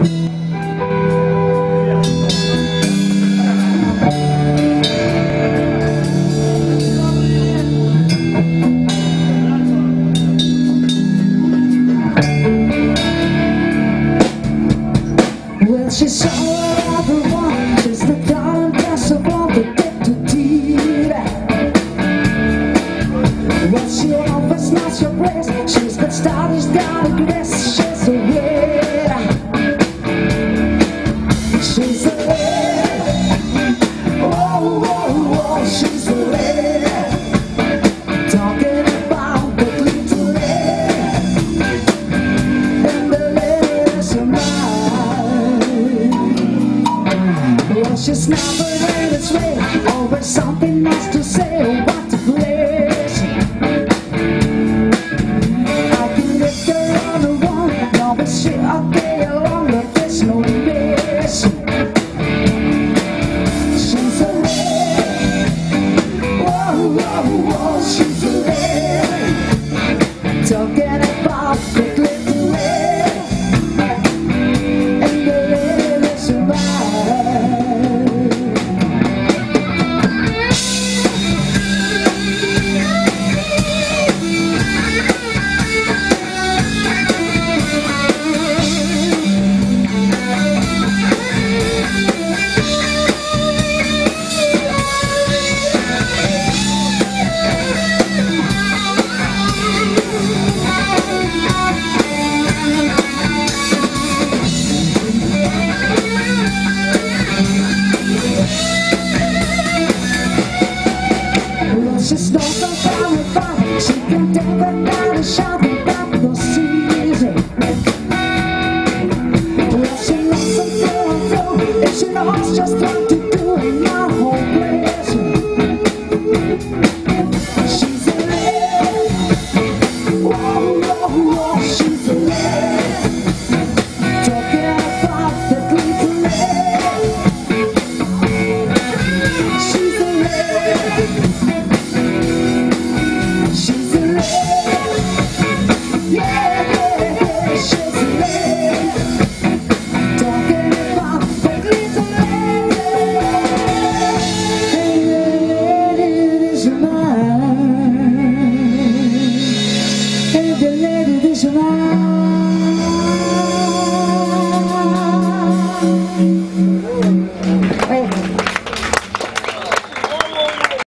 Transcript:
Well, she's all everyone, she's the darkness of all the dead to deed. Well, she always knows your place, she's got stars down the grass, she's a red. She's a lady, oh, oh, oh, she's a lady. Talking about the little lady, and the lady's a well, she's never in its way, always something else to say, what a place. I can lift her on the wall, always she up there.